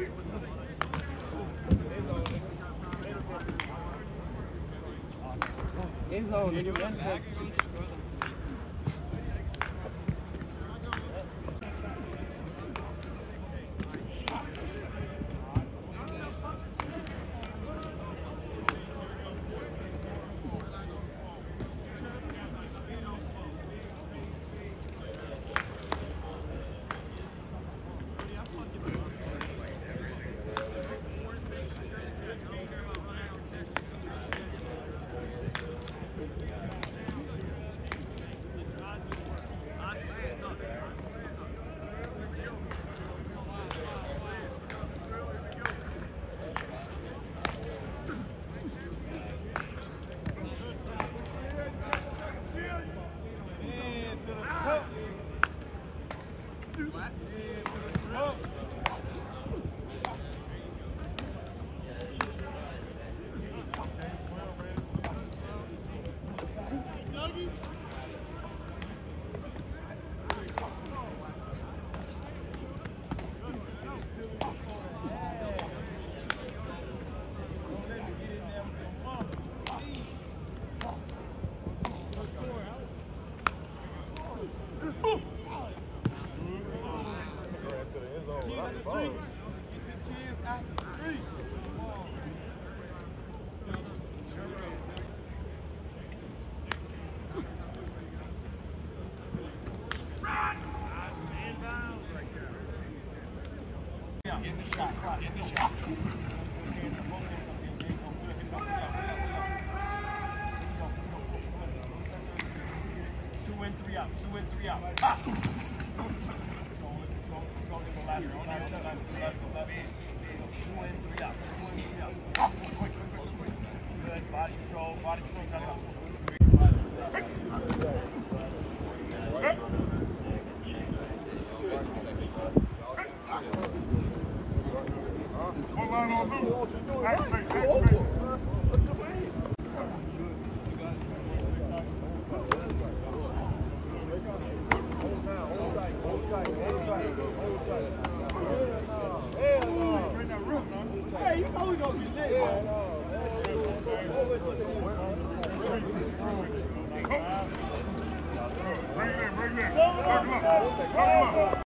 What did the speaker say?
End zone. In the shot, in the shot. 2 in, 3 out, 2 in, 3 out. Ha! Control in the last one. 2 in, 3 out, 2 in, 3 out. Quick. Good, body control, cut it out. One line on Luke. Activate. What's the way? Hold tight. Hey, you know we gonna be lit. Bring it in. Buckle up.